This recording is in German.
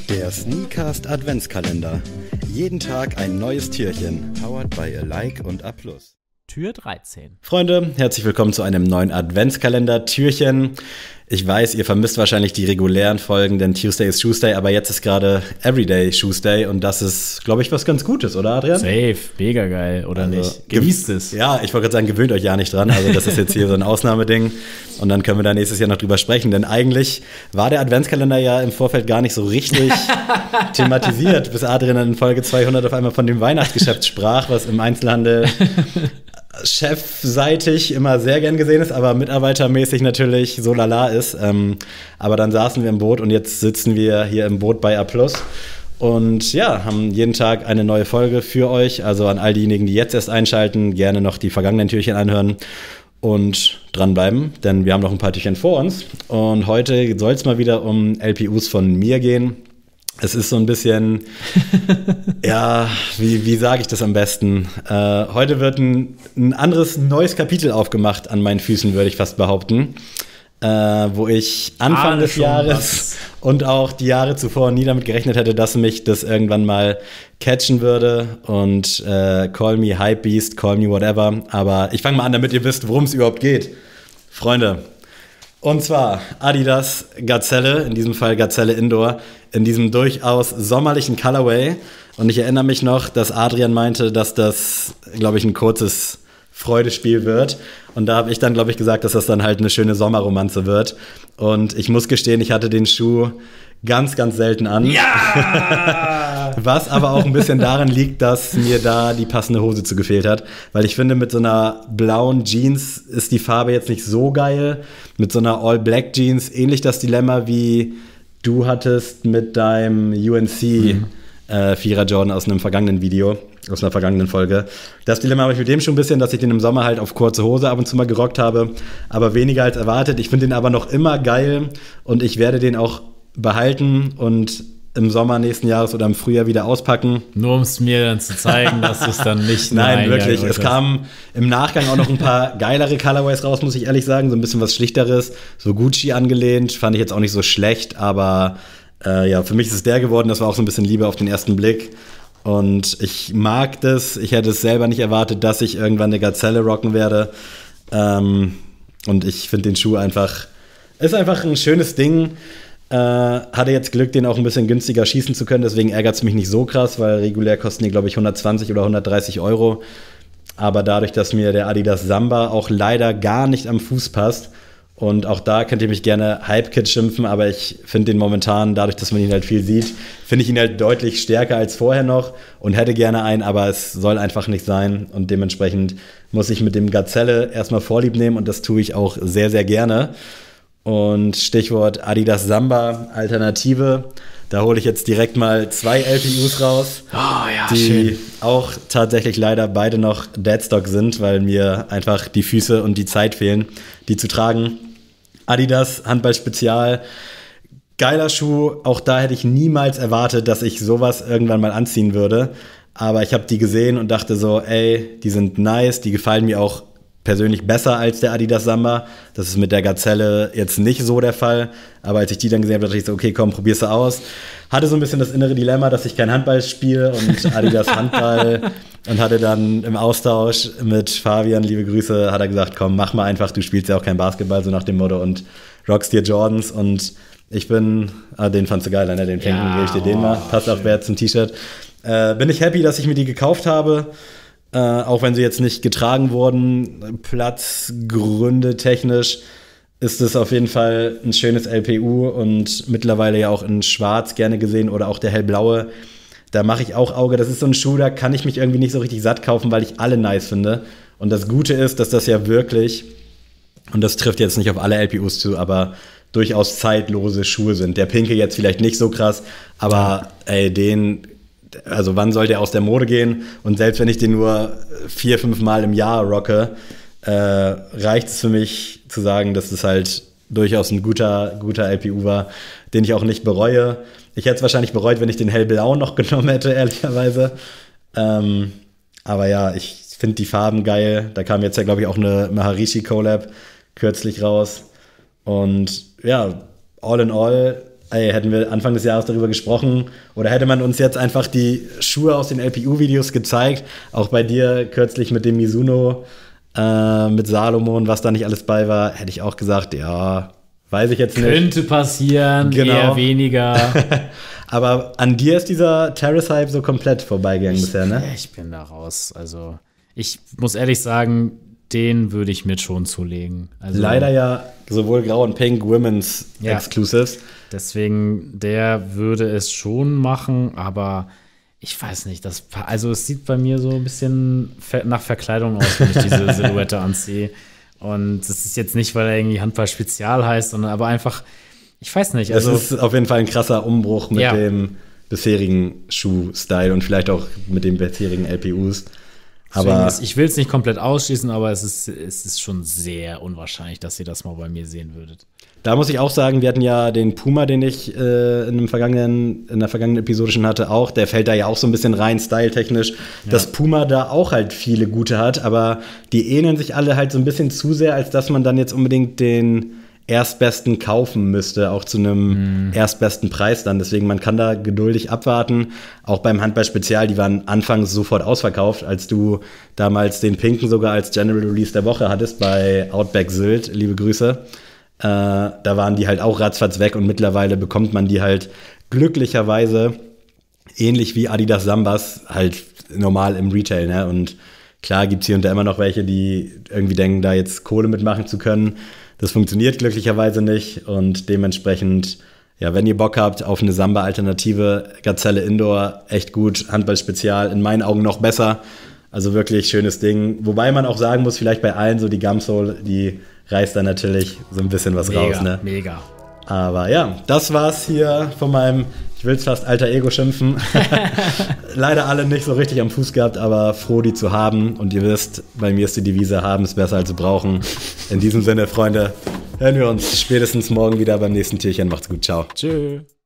Der Sneakcast Adventskalender. Jeden Tag ein neues Türchen. Powered by Alike und A+. Tür 13. Freunde, herzlich willkommen zu einem neuen Adventskalender-Türchen. Ich weiß, ihr vermisst wahrscheinlich die regulären Folgen, denn Tuesday is Tuesday, aber jetzt ist gerade Everyday Tuesday und das ist, glaube ich, was ganz Gutes, oder Adrian? Safe, mega geil, oder also, nicht? Genießt es. Ja, ich wollte gerade sagen, gewöhnt euch ja nicht dran, also das ist jetzt hier so ein Ausnahmeding und dann können wir da nächstes Jahr noch drüber sprechen, denn eigentlich war der Adventskalender ja im Vorfeld gar nicht so richtig thematisiert, bis Adrian in Folge 200 auf einmal von dem Weihnachtsgeschäft sprach, was im Einzelhandel chefseitig immer sehr gern gesehen ist, aber mitarbeitermäßig natürlich so lala ist. Aber dann saßen wir im Boot und jetzt sitzen wir hier im Boot bei A+. Und ja, haben jeden Tag eine neue Folge für euch. Also an all diejenigen, die jetzt erst einschalten, gerne noch die vergangenen Türchen anhören und dranbleiben, denn wir haben noch ein paar Türchen vor uns. Und heute soll es mal wieder um LPUs von mir gehen. Es ist so ein bisschen, ja, wie sage ich das am besten? Heute wird ein anderes, neues Kapitel aufgemacht an meinen Füßen, würde ich fast behaupten. Wo ich Anfang des Jahres und auch die Jahre zuvor nie damit gerechnet hätte, dass mich das irgendwann mal catchen würde. Und call me Hypebeast, call me whatever. Aber ich fange mal an, damit ihr wisst, worum es überhaupt geht. Freunde. Und zwar Adidas Gazelle, in diesem Fall Gazelle Indoor, in diesem durchaus sommerlichen Colorway. Und ich erinnere mich noch, dass Adrian meinte, dass das, glaube ich, ein kurzes Freudespiel wird. Und da habe ich dann, glaube ich, gesagt, dass das dann halt eine schöne Sommerromanze wird. Und ich muss gestehen, ich hatte den Schuh ganz, ganz selten an. Ja! Was aber auch ein bisschen daran liegt, dass mir da die passende Hose zu gefehlt hat. Weil ich finde, mit so einer blauen Jeans ist die Farbe jetzt nicht so geil. Mit so einer All-Black Jeans ähnlich das Dilemma, wie du hattest mit deinem UNC Vierer Jordan aus einem vergangenen Video, aus einer vergangenen Folge. Das Dilemma habe ich mit dem schon ein bisschen, dass ich den im Sommer halt auf kurze Hose ab und zu mal gerockt habe, aber weniger als erwartet. Ich finde den aber noch immer geil und ich werde den auch behalten und im Sommer nächsten Jahres oder im Frühjahr wieder auspacken. Nur um es mir dann zu zeigen, dass du es dann nicht Nein, wirklich. Es kamen im Nachgang auch noch ein paar geilere Colorways raus, muss ich ehrlich sagen. So ein bisschen was Schlichteres, so Gucci angelehnt. Fand ich jetzt auch nicht so schlecht, aber ja, für mich ist es der geworden. Das war auch so ein bisschen Liebe auf den ersten Blick. Und ich mag das. Ich hätte es selber nicht erwartet, dass ich irgendwann eine Gazelle rocken werde. Und ich finde den Schuh ist einfach ein schönes Ding. Hatte jetzt Glück, den auch ein bisschen günstiger schießen zu können, deswegen ärgert es mich nicht so krass, weil regulär kosten die, glaube ich, 120 oder 130 Euro. Aber dadurch, dass mir der Adidas Samba auch leider gar nicht am Fuß passt und auch da könnt ihr mich gerne Hype-Kid schimpfen, aber ich finde den momentan, dadurch, dass man ihn halt viel sieht, finde ich ihn halt deutlich stärker als vorher noch und hätte gerne einen, aber es soll einfach nicht sein und dementsprechend muss ich mit dem Gazelle erstmal Vorlieb nehmen und das tue ich auch sehr, sehr gerne. Und Stichwort Adidas Samba Alternative, da hole ich jetzt direkt mal 2 LPUs raus, die schön. Auch tatsächlich leider beide noch Deadstock sind, weil mir einfach die Füße und die Zeit fehlen, die zu tragen. Adidas Handball Spezial, geiler Schuh, auch da hätte ich niemals erwartet, dass ich sowas irgendwann mal anziehen würde, aber ich habe die gesehen und dachte so, ey, die sind nice, die gefallen mir auch persönlich besser als der Adidas Samba. Das ist mit der Gazelle jetzt nicht so der Fall. Aber als ich die dann gesehen habe, dachte ich so, okay, komm, probier's aus. Hatte so ein bisschen das innere Dilemma, dass ich kein Handball spiele und Adidas Handball. Und hatte dann im Austausch mit Fabian, liebe Grüße, hat er gesagt, komm, mach mal einfach, du spielst ja auch kein Basketball, so nach dem Motto, und rockst dir Jordans. Und ich bin, den fandst du geil, ne? Den Pinken, gebe ich dir den mal. Passt auch wer zum T-Shirt. Bin ich happy, dass ich mir die gekauft habe. Auch wenn sie jetzt nicht getragen wurden, Platzgründe technisch, ist es auf jeden Fall ein schönes LPU und mittlerweile ja auch in schwarz gerne gesehen oder auch der hellblaue. Da mache ich auch Auge. Das ist so ein Schuh, da kann ich mich irgendwie nicht so richtig satt kaufen, weil ich alle nice finde. Und das Gute ist, dass das ja wirklich, und das trifft jetzt nicht auf alle LPUs zu, aber durchaus zeitlose Schuhe sind. Der Pinke jetzt vielleicht nicht so krass, aber also wann soll der aus der Mode gehen? Und selbst wenn ich den nur 4-5 Mal im Jahr rocke, reicht es für mich zu sagen, dass es halt durchaus ein guter LPU war, den ich auch nicht bereue. Ich hätte es wahrscheinlich bereut, wenn ich den hellblau noch genommen hätte, ehrlicherweise. Aber ja, ich finde die Farben geil. Da kam jetzt ja, glaube ich, auch eine Maharishi Collab kürzlich raus. Und ja, all in all ey, hätten wir Anfang des Jahres darüber gesprochen oder hätte man uns jetzt einfach die Schuhe aus den LPU-Videos gezeigt, auch bei dir kürzlich mit dem Mizuno, mit Salomon, was da nicht alles bei war, hätte ich auch gesagt, ja, weiß ich jetzt nicht. Könnte passieren, eher weniger. Aber an dir ist dieser Terrace-Hype so komplett vorbeigegangen bisher, ne? Ich bin da raus. Also, ich muss ehrlich sagen, den würde ich mir schon zulegen. Also, leider ja sowohl Grau und Pink Women's Exclusives. Deswegen, der würde es schon machen, aber ich weiß nicht, also es sieht bei mir so ein bisschen nach Verkleidung aus, wenn ich diese Silhouette anziehe. Und das ist jetzt nicht, weil er irgendwie Handball-Spezial heißt, sondern aber einfach, ich weiß nicht. Also es ist auf jeden Fall ein krasser Umbruch mit dem bisherigen Schuh-Style und vielleicht auch mit den bisherigen LPUs. Aber ich will es nicht komplett ausschließen, aber es ist schon sehr unwahrscheinlich, dass ihr das mal bei mir sehen würdet. Da muss ich auch sagen, wir hatten ja den Puma, den ich in der vergangenen Episode schon hatte, auch. Der fällt da ja auch so ein bisschen rein, styletechnisch. Ja. Dass Puma da auch halt viele gute hat, aber die ähneln sich alle halt so ein bisschen zu sehr, als dass man dann jetzt unbedingt den Erstbesten kaufen müsste, auch zu einem erstbesten Preis dann. Deswegen, man kann da geduldig abwarten. Auch beim Handball-Spezial, die waren anfangs sofort ausverkauft, als du damals den Pinken sogar als General Release der Woche hattest bei Outback Sylt. Liebe Grüße. Da waren die halt auch ratzfatz weg und mittlerweile bekommt man die halt glücklicherweise ähnlich wie Adidas Sambas halt normal im Retail, ne? Und klar gibt's hier und da immer noch welche, die irgendwie denken, da jetzt Kohle mitmachen zu können. Das funktioniert glücklicherweise nicht und dementsprechend, ja, wenn ihr Bock habt auf eine Samba-Alternative, Gazelle Indoor, echt gut, Handball-Spezial, in meinen Augen noch besser. Also wirklich schönes Ding. Wobei man auch sagen muss, vielleicht bei allen so die Gumsole, die reißt da natürlich so ein bisschen was raus, ne? Mega. Aber ja, das war's hier von meinem, ich will's fast alter Ego schimpfen. Leider alle nicht so richtig am Fuß gehabt, aber froh, die zu haben. Und ihr wisst, bei mir ist die Devise, haben ist besser als zu brauchen. In diesem Sinne, Freunde, hören wir uns spätestens morgen wieder beim nächsten Türchen. Macht's gut, ciao. Tschüss.